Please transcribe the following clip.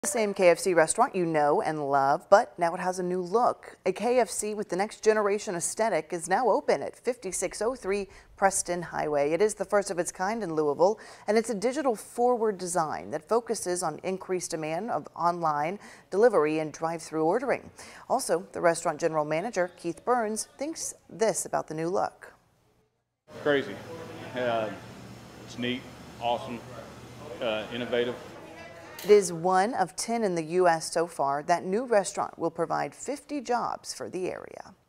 The same KFC restaurant you know and love, but now it has a new look. A KFC with the next generation aesthetic is now open at 5603 Preston Highway. It is the first of its kind in Louisville, and it's a digital forward design that focuses on increased demand of online delivery and drive-thru ordering. Also, the restaurant general manager, Keith Burns, thinks this about the new look. Crazy. It's neat, awesome, innovative. It is one of 10 in the U.S. so far. That new restaurant will provide 50 jobs for the area.